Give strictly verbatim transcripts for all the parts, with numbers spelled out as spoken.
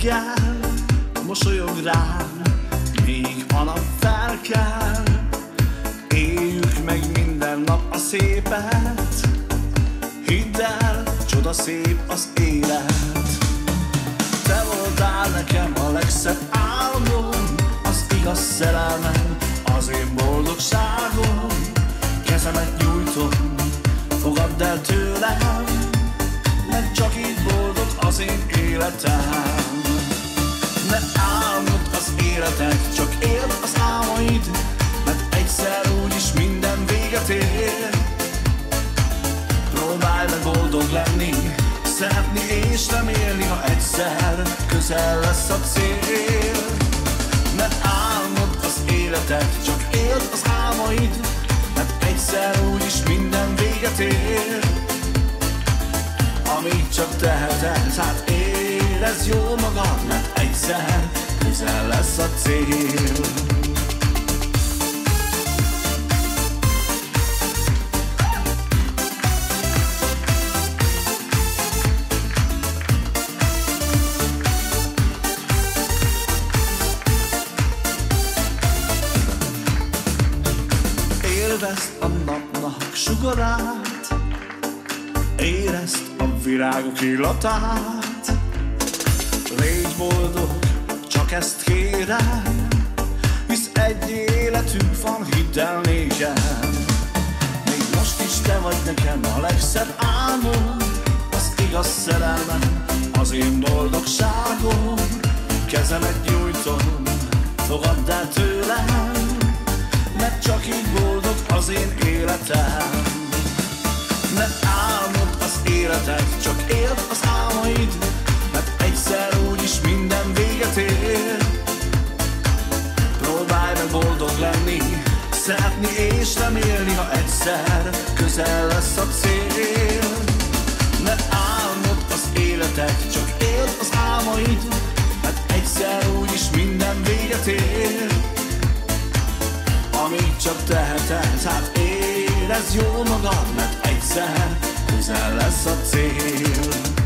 reggel mosolyog rám, míg a nap felkel. Éljük meg minden nap a szépet, hidd el, csoda szép az élet. Te voltál nekem a legszebb álmom, az igaz szerelmem, az én boldogságom. Kezemet nyújtom, fogadd el tőlem, mert csak így boldog az én életem. Ne álmod az életet, csak éld az álmaid, mert egyszer úgyis minden véget ér. Próbálj meg boldog lenni, szeretni és remélni, ha egyszer közel lesz a cél. Ne álmod az életet, csak éld az álmaid, mert egyszer úgyis minden véget ér. Amíg csak teheted, hát érezd jól magad, mert egyszer közel lesz a cél. Élvezd a napnak sugarát, érezd a virágok illatát. Légy boldog, csak ezt kérem, hisz egy életünk van, hidd el nékem. Még most is te vagy nekem a legszebb álmom, az igaz szerelmem, az én boldogságom. Kezemet nyújtom, fogadd el tőlem, mert csak így boldog az én életem. Ne álmod az életet, csak éld az álmaid, mert egyszer úgyis minden véget ér. Próbálj meg boldog lenni, szeretni és remélni, ha egyszer közel lesz a cél. Ne álmod az életet, csak éld az álmaid, mert egyszer úgyis minden véget ér. Amíg csak teheted, hát érezd jól magad, mert egyszer közel lesz a cél.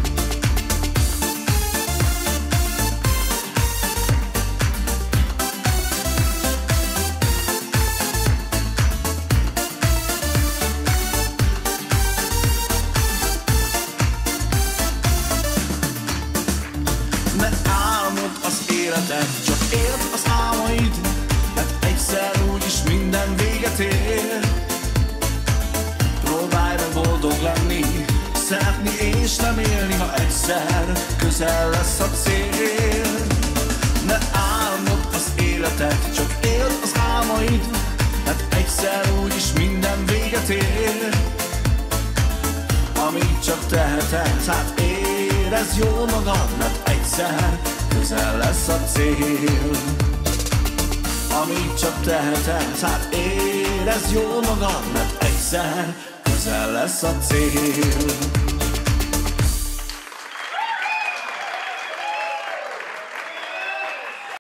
Ne álmod az életet, csak éld az álmaid, mert egyszer úgyis minden véget ér. Próbálj meg boldog lenni, szeretni és remélni, ha egyszer közel lesz a cél. Ne álmod az életet, csak éld az álmaid, mert egyszer úgyis minden véget ér. Amíg csak teheted, hát érezd jól magad, mert egyszer közel lesz a cél. Amíg csak teheted, hát érezd jól magad, mert egyszer közel lesz a cél.